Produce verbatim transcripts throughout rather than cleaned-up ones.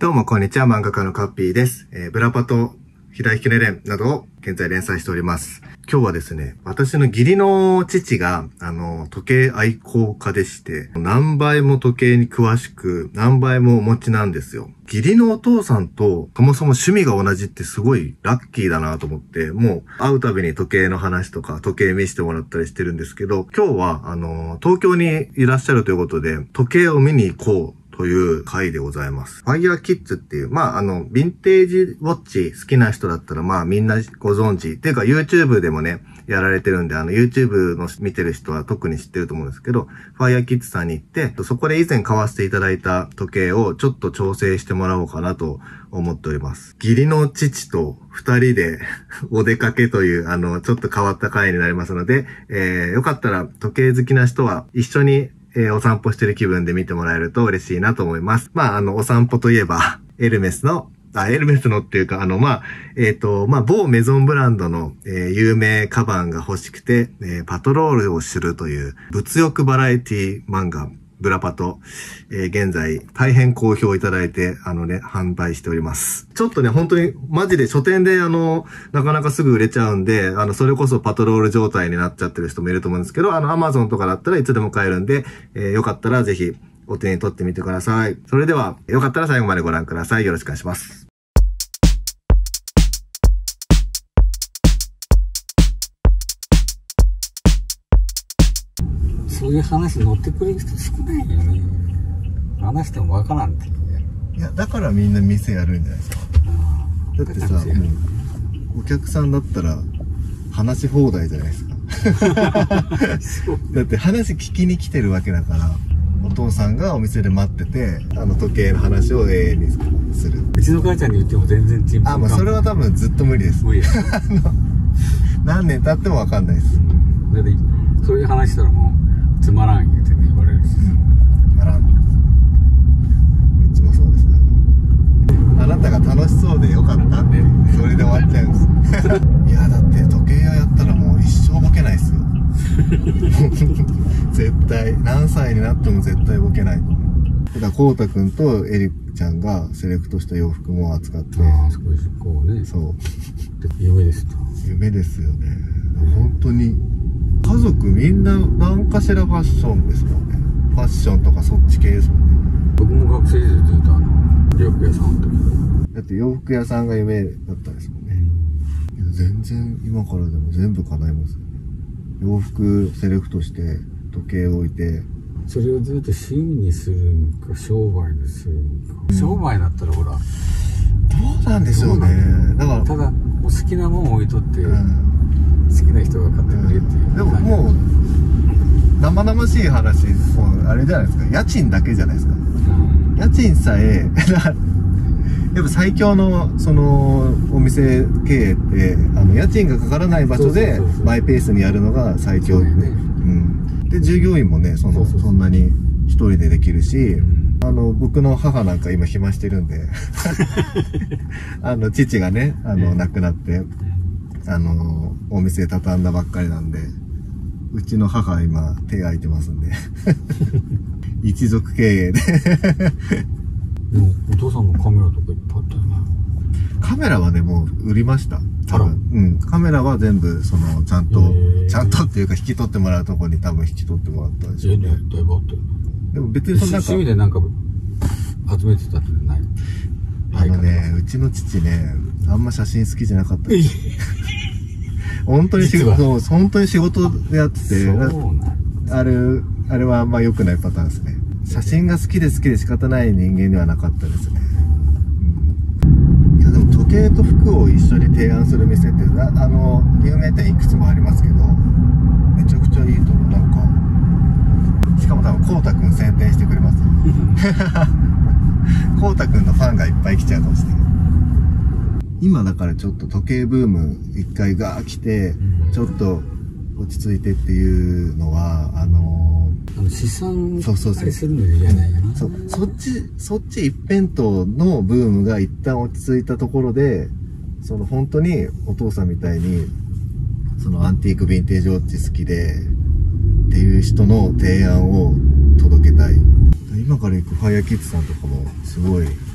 どうもこんにちは、漫画家のカッピーです。えー、ブラパと左引きのエレンなどを現在連載しております。今日はですね、私の義理の父が、あの、時計愛好家でして、何倍も時計に詳しく、何倍もお持ちなんですよ。義理のお父さんと、そもそも趣味が同じってすごいラッキーだなと思って、もう会うたびに時計の話とか、時計見せてもらったりしてるんですけど、今日は、あの、東京にいらっしゃるということで、時計を見に行こう。という回でございます。ファイヤーキッズっていう、まあ、あの、ヴィンテージウォッチ好きな人だったら、まあ、みんなご存知。っていうか、YouTube でもね、やられてるんで、あの、YouTube の見てる人は特に知ってると思うんですけど、ファイヤーキッズさんに行って、そこで以前買わせていただいた時計をちょっと調整してもらおうかなと思っております。義理の父と二人でお出かけという、あの、ちょっと変わった回になりますので、えー、よかったら時計好きな人は一緒にえー、お散歩してる気分で見てもらえると嬉しいなと思います。まあ、あの、お散歩といえば、エルメスの、あ、エルメスのっていうか、あの、まあ、えっと、まあ、某メゾンブランドの、えー、有名カバンが欲しくて、えー、パトロールをするという、物欲バラエティ漫画、ブラパと、えー、現在、大変好評いただいて、あのね、販売しております。ちょっとね、本当に、マジで書店で、あの、なかなかすぐ売れちゃうんで、あの、それこそパトロール状態になっちゃってる人もいると思うんですけど、あの、アマゾンとかだったらいつでも買えるんで、えー、よかったらぜひ、お手に取ってみてください。それでは、よかったら最後までご覧ください。よろしくお願いします。 そういう話乗ってくれる人少ないよね。話してもわからんって。 いや、だからみんな店やるんじゃないですか。だってさ、もう、お客さんだったら、話し放題じゃないですか。だって話聞きに来てるわけだから、お父さんがお店で待ってて、あの時計の話を永遠にする。 うちの母ちゃんに言っても全然チンプン。 あ、まあそれは多分ずっと無理です。無理です。あの、何年経ってもわかんないです。 だって、そういう話したらもう、つまらん言うてね、言われるし。 つまらん。うちもそうですね。あなたが楽しそうでよかったって、それで終わっちゃうんです。いや、だって時計屋やったらもう一生ボケないっすよ。絶対、何歳になっても絶対ボケない。だから、こうたくんとエリちゃんがセレクトした洋服も扱って。 ああ、少しこうね。 そう。 夢ですと。 夢ですよね。本当に。家族みんな何かしらファッションですもんね。ファッションとかそっち系ですもんね。 僕も学生時代ずっとあの、洋服屋さんの時だって洋服屋さんが夢だったんですもんね。うん、全然今からでも全部叶いますよね。洋服セレクトして時計を置いて。 それをずっと趣味にするんか、商売にするんか。うん、商売だったらほら。どうなんでしょうね。だから。 ただ、お好きなもん置いとって、うん好きな人が買ってくれっていう、うん、 でももう生々しい話、もうあれじゃないですか、家賃だけじゃないですか、うん、家賃さえやっぱ最強のそのお店経営ってあの家賃がかからない場所でマイペースにやるのが最強で、ね、うん、で従業員もねそのそんなに一人でできるし、うん、あの僕の母なんか今暇してるんであの父がねあの亡くなってあのお店畳んだばっかりなんで、うちの母は今手空いてますんで一族経営ででもお父さんのカメラとかいっぱいあったよね。 カメラはねもう売りました。多分うんカメラは全部そのちゃんとちゃんとっていうか引き取ってもらうところに多分引き取ってもらったんでしょうね。 だいぶあったよね。 でも別にそんな趣味でなんか集めてたってない。 あのねうちの父ねあんま写真好きじゃなかったです本当に仕事、本当に仕事でやってて、あれ、あれはあんま良くないパターンですね。写真が好きで好きで仕方ない人間ではなかったですね。うん、いやでも時計と服を一緒に提案する店って、あの、有名店いくつもありますけど、めちゃくちゃいいと思う。なんか、しかも多分、こうたくん宣伝してくれますよ。こうたくんのファンがいっぱい来ちゃうかもしれない。今だからちょっと時計ブーム一回ガー来て、ちょっと落ち着いてっていうのは、あのー、あの資産したりするのじゃないよな。 そう、そっち、そっち一辺倒のブームが一旦落ち着いたところで、その本当にお父さんみたいに、そのアンティークヴィンテージウォッチ好きで、っていう人の提案を届けたい。今から行くファイヤーキッズさんとかもすごい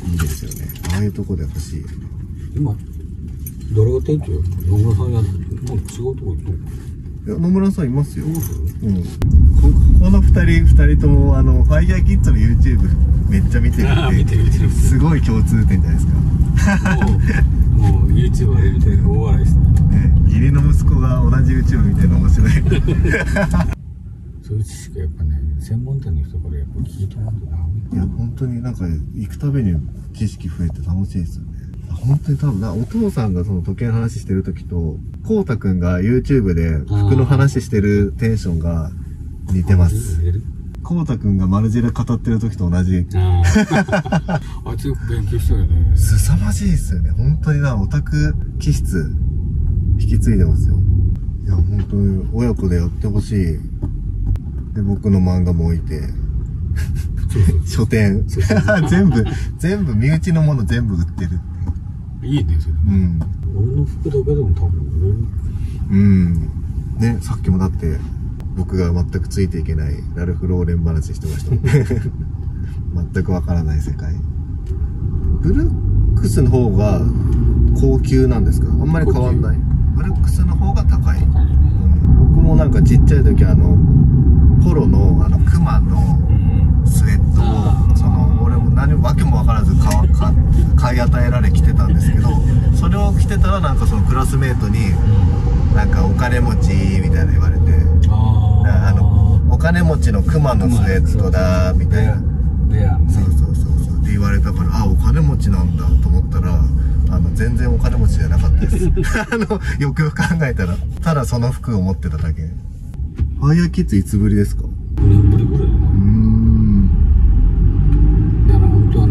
いいですよね。ああいうとこで欲しい。 今、誰が店長やった野村さんや、もう違うとこ行っとるか。 いや、野村さんいますよ。 いますうん。こ、この二人、二人とも、あの、ファイヤーキッズの YouTube めっちゃ見てるあー見てる見てるすごい共通点じゃないですか。 もう、もう YouTube あれ見て大笑いしてる。 ね、義理の息子が同じ YouTube 見てるの面白い。 そういう知識やっぱね、専門店の人からやっぱ聞いてもらうとダメ。 いや、本当になんか、行くたびに知識増えて楽しいですよね。本当に多分な、お父さんがその時計の話してる時と、こうたくんが YouTube で服の話してるテンションが似てます。こうたくんがマルジェラ語ってる時と同じ。 ああ。あいつよく勉強したよね。 凄まじいですよね。本当にな、オタク気質、引き継いでますよ。いや、本当に親子でやってほしい。で、僕の漫画も置いて。書店。全部、全部、身内のもの全部売ってる。 いいね、それ。 うん。 俺の服だけでも多分売れる。 うん。ね、さっきもだって、僕が全くついていけないラルフローレン話してましたもん。全くわからない世界。ブルックスの方が高級なんですか？あんまり変わんない。ブルックスの方が高い。うん、僕もなんかちっちゃい時あの、ポロのあの、クマのスウェットを、その、俺も何も訳もわからず買わか買い与えられ着てたんですけど、それを着てたらなんかそのクラスメートに、なんかお金持ちみたいな言われて、あの、お金持ちのクマのスウェットだ、みたいな。そうそうそうそう。って言われたから、あ、お金持ちなんだと思ったら、あの、全然お金持ちじゃなかったです。あの、よくよく考えたら、ただその服を持ってただけ。ファイヤーキッズいつぶりですか？ ごねんぶりぐらいだな。 うーん。 だから本当はね、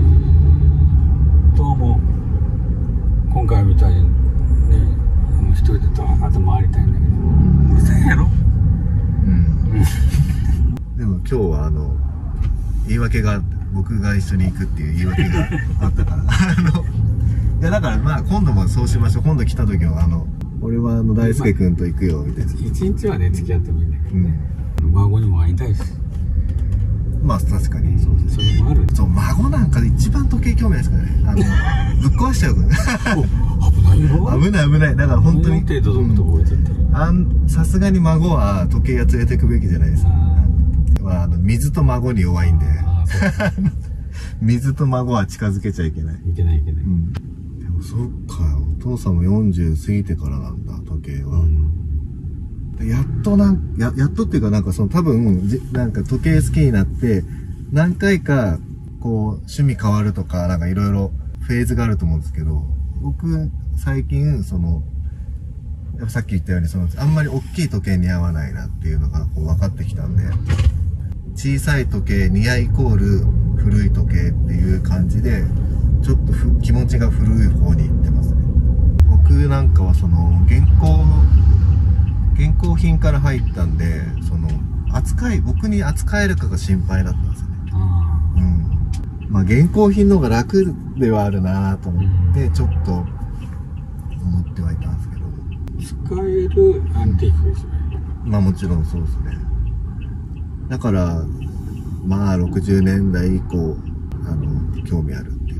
どうも、今回みたいにね、あの、一人でドーンと回りたいんだけど、うるさいやろ？ うん。でも今日はあの、言い訳が、僕が一緒に行くっていう言い訳があったから。あの、いやだからまあ今度もそうしましょう。今度来た時はあの、俺はあの大輔君と行くよみたいな。 一日はね、付き合ってもいいんだけどね。うん、孫にも会いたいし。 まあ確かにそうです。 それもある。 そう、孫なんか一番時計興味ないですからね。あの、ぶっ壊しちゃうから。 危ないよ。 危ない危ない。だから本当に。 程度どこ置いちゃったら。 あん、さすがに孫は時計屋連れてくべきじゃないですか。まあ、あの、水と孫に弱いんで。水と孫は近づけちゃいけない。 いけないいけない。うん。 でもそっか、お父さんもよんじゅう過ぎてからなんだ、時計は。うん、やっとなん、や、やっとっていうかなんかその多分、じなんか時計好きになって、何回か、こう、趣味変わるとか、なんかいろいろフェーズがあると思うんですけど、僕、最近、その、やっぱさっき言ったように、その、あんまり大きい時計に合わないなっていうのがこう分かってきたんで、小さい時計、似合いイコール古い時計っていう感じで、ちょっとふ気持ちが古い方に行ってますね。僕なんかはその、現行、現行品から入ったんで、その、扱い、僕に扱えるかが心配だったんですよね。うん。まあ、現行品の方が楽ではあるなと思って、ちょっと、思ってはいたんですけど。 使えるアンティークですね。 まあもちろんそうですね。だから、まあろくじゅうねんだい以降、あの、興味あるっていう。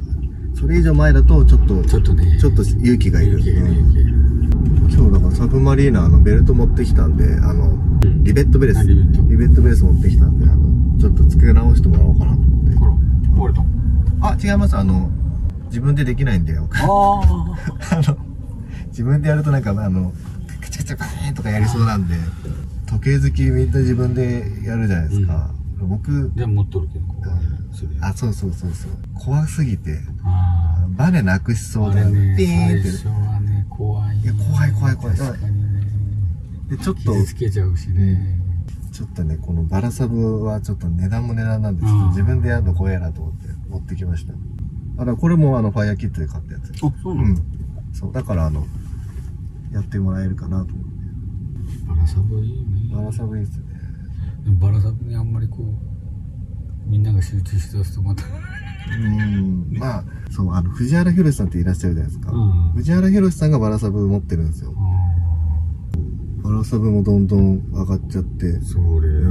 それ以上前だと、ちょっと、 ちょっとね、 ちょっと勇気がいる。 勇気がいる、勇気がいる。 今日だからサブマリーナーのベルト持ってきたんで、あの、うん、リベットベレス。リベット。リベットベレス持ってきたんで、あの、ちょっと付け直してもらおうかなと思って。 ほら、 あ、違います。あの、自分でできないんだよ。ああ。あの、自分でやるとなんか、あの、カチャカチャバーンとかやりそうなんで、時計好きみんな自分でやるじゃないですか。うん、僕、 でも持っとるけど、こう、 あ、そうそうそうそう。怖すぎて、バネなくしそうで、 ね、 ピーンって。 最初はね、怖い。 いや、怖い怖い怖い。 確かにね。 で、ちょっと、 傷つけちゃうしね。 ちょっとね、このバラサブはちょっと値段も値段なんで、ちょっと自分でやるの怖いなと思って持ってきました。あ、だからこれもあの、ファイヤーキットで買ったやつ。 あ、そうなの？うん。 そう、だからあの、やってもらえるかなと思って。 バラサブいいね。 バラサブいいっすね。 でもバラサブにあんまりこう、みんなが集中しだすとまた。 うーん。まあ、そう、あの、藤原宏さんっていらっしゃるじゃないですか。 うん、 藤原宏さんがバラサブ持ってるんですよ。バラサブもどんどん上がっちゃって。 それ、うん。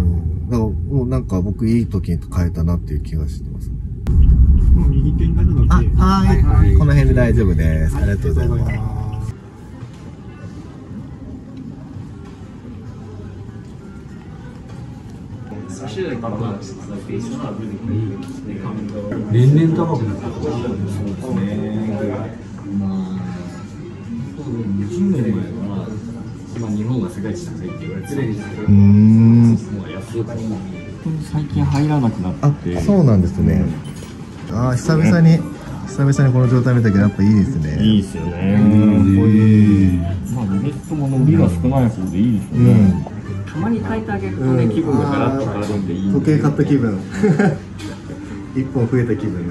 だからもうなんか僕いい時に変えたなっていう気がしてますね。 もう右手にあ、はい、はい、この辺で大丈夫です。ありがとうございます。 年々高くなってる。じゅうねんまえは、まあ、日本が世界一高いって言われてるんですけど、うーん、最近入らなくなって。 あ、そうなんですね。ああ、久々に久々にこの状態見たけどやっぱいいですね。 いいですよね。うん、こういうまあルネットも伸びが少ない方でいいですよね。たまに変えてあげるとね、気分がガラッと変わるんでいい。 時計買った気分。一本増えた気分です。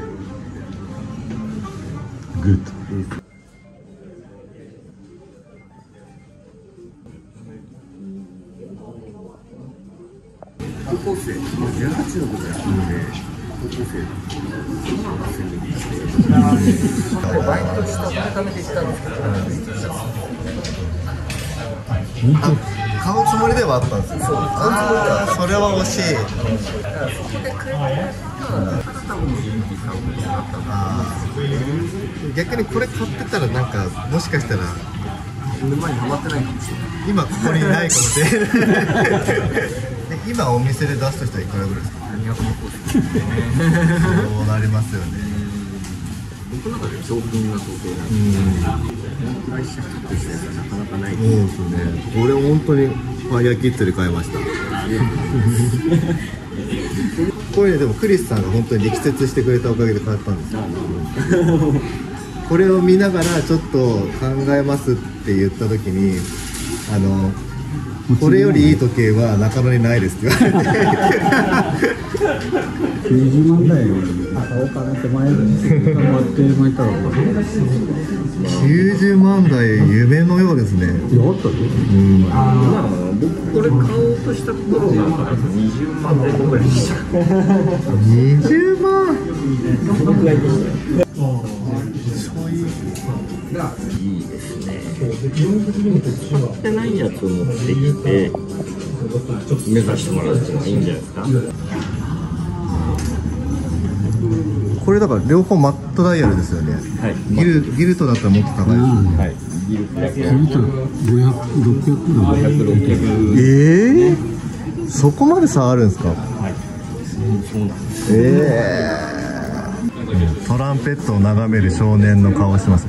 グッド。 高校生、じゅうはちのことやってるので、高校生バイトしたお金貯めて行ったんですけど、買うつもりではあったんですよ。そう、買うつもりでは、それは惜しい。だからそこで買えた多分元気買うことになったんだ。逆にこれ買ってたらなんかもしかしたら沼にはまってないかもしれない。今ここにいないかもしれない。今お店で出すとしたらいくらぐらいですか？にひゃくまんコースですね。そうなりますよね。僕の中で賞金が相当なんで、プライスシャフトしてるのはなかなかない。そうですね。これ本当にファイヤーキッズで買いました。これね、でもクリスさんが本当に力説してくれたおかげで買ったんですよ。これを見ながらちょっと考えますって言った時に、あのこれよりいい時計は中野にないですって言われてきゅうじゅうまん台買おうかなって前に頑張って巻いたらきゅうじゅうまん台夢のようですね。 やったで、うん、まあ僕これ買おうとした頃がにじゅうまん台ぐらいでした。 にじゅうまんそのくらいでした。 いいですね。買ってないやつを持ってきて目指してもらうっていうのがいいんじゃないですか。 これだから両方マットダイヤルですよね。はい、ギルギルトだったらもっと高いですよね。はい、ギルトだったらごひゃく、ろっぴゃく、ごひゃく、ろっぴゃく。 ええー、そこまで差あるんですか。はい、 そうなんです。 ええー。トランペットを眺める少年の顔してます。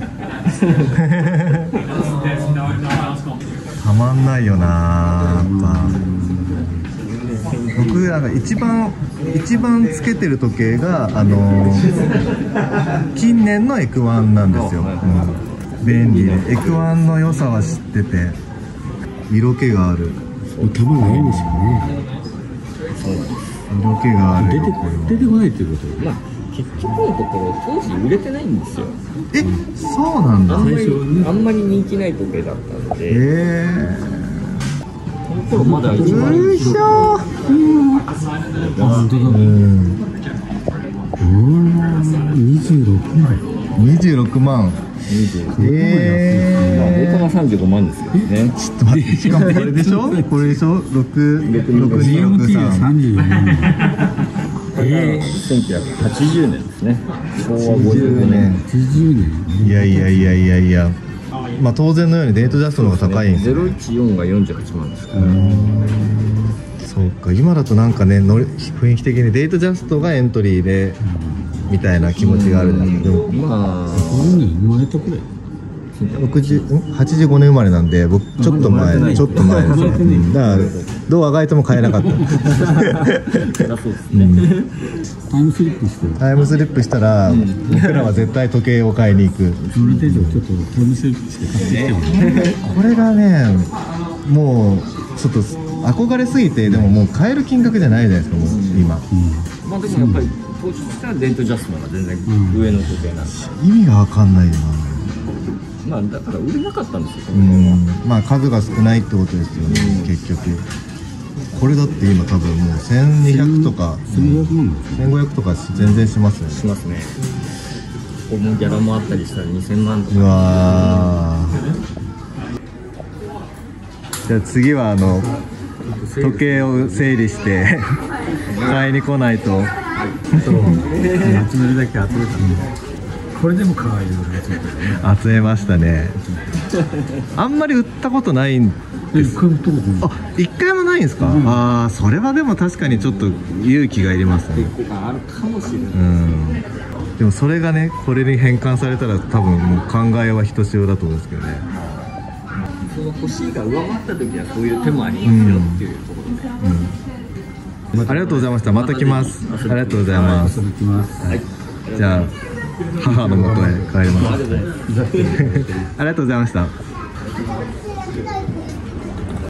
たまんないよなー。僕なんか一番一番つけてる時計があのー、近年のエクワンなんですよ。うん、便利でエクワンの良さは知ってて色気がある。 たまないんですよね。 色気がある。 出て出てこないっていうこと。 まあ結局のところ当時売れてないんですよ。 え、そうなんだ。 あんまり、ね、あんまり人気ない時計だったので。へえ。この頃まだ一番よいしょー。うん。本当だ。うん。 にじゅうろくまん。 にじゅうろくまん。 ええ。まあ元がさんじゅうごまんですけどね。 ちょっと待って。しかもこれでしょ？これでしょ？六六二六三。 えー、せんきゅうひゃくはちじゅうねんですね。しょうわごじゅうごねん。 はちじゅうねん。 いやいやいやいやいや。まあ当然のようにデートジャストの方が高いんですよ。ゼロいちよんがよんじゅうはちまんですから。 そうか、今だとなんかね、の雰囲気的にデートジャストがエントリーでみたいな気持ちがあるんですけど。 まあ。 そうね、生まれたくらい。 六十、はちじゅうごねん生まれなんで、僕ちょっと前、ちょっと前ですね。だからどうあがいても買えなかった。 タイムスリップして。 タイムスリップしたら、僕らは絶対時計を買いに行く。 その程度ちょっとタイムスリップして買ってきても。 これがね、もうちょっと憧れすぎて、でももう買える金額じゃないじゃないですか、もう今。 まあでもやっぱり当時としてはデートジャストの方が全然上の時計なんですよ。 意味がわかんないよな。 まあだから売れなかったんですよ。 うん、まあ数が少ないってことですよね、うん、結局。これだって今多分もうせんにひゃくとかせんごひゃくとか全然しますよね。 しますね。ここもギャラもあったりしたらにせんまんとか。 うわー。じゃあ次はあの時計を整理して買いに来ないと。 そう集めるだけ集めたんで、これでも可愛いのが集めたよね。 集めましたね。あんまり売ったことないんです。 一回も売ったことない。 あ、一回もないんですか。 うん、 ああ、それはでも確かにちょっと勇気がいりますね。 結構あるかもしれない。 うん。でもそれがね、これに変換されたら多分もう考えはひとしおだと思うんですけどね。 その欲しいが上回った時はそういう手もありますよっていうところで、 うん、ありがとうございました。また来ます。ありがとうございます。 遊び来ます。 はい、 じゃあ母の元へ帰ります。 はい、 ありがとうございました。